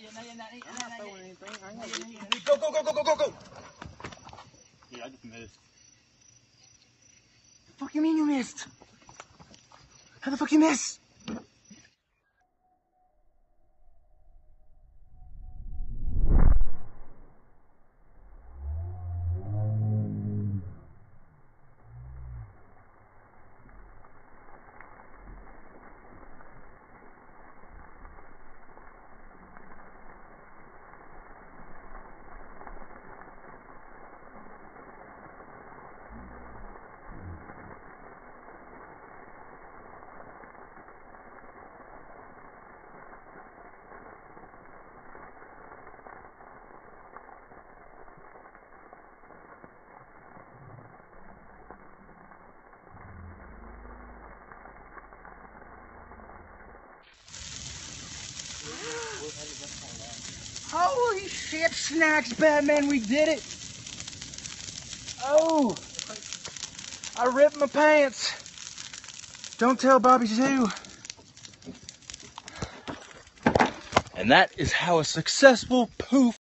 Go, go, go, go, go, go, go! Yeah, I just missed. The fuck you mean you missed? How the fuck you miss? Holy shit, Snacks Batman, we did it! Oh! I ripped my pants. Don't tell Bobby Sue. And that is how a successful poof